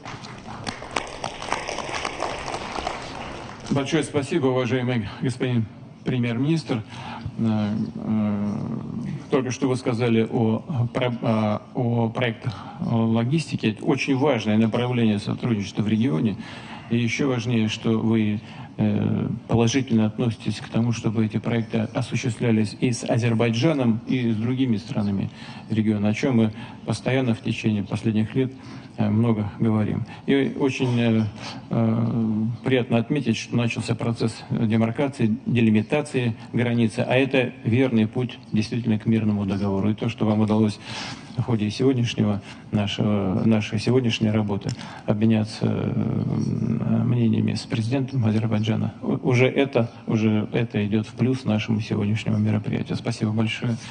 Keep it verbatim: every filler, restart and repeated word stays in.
Большое спасибо, уважаемый господин премьер-министр. Только что вы сказали о, о проектах логистики. Это очень важное направление сотрудничества в регионе. И еще важнее, что вы положительно относитесь к тому, чтобы эти проекты осуществлялись и с Азербайджаном, и с другими странами региона, о чем мы постоянно в течение последних лет много говорим. И очень э, приятно отметить, что начался процесс демаркации, делимитации границы, а это верный путь действительно к мирному договору. И то, что вам удалось в ходе сегодняшнего нашего, нашей сегодняшней работы обменяться мнениями с президентом Азербайджана, уже это, уже это идет в плюс нашему сегодняшнему мероприятию. Спасибо большое.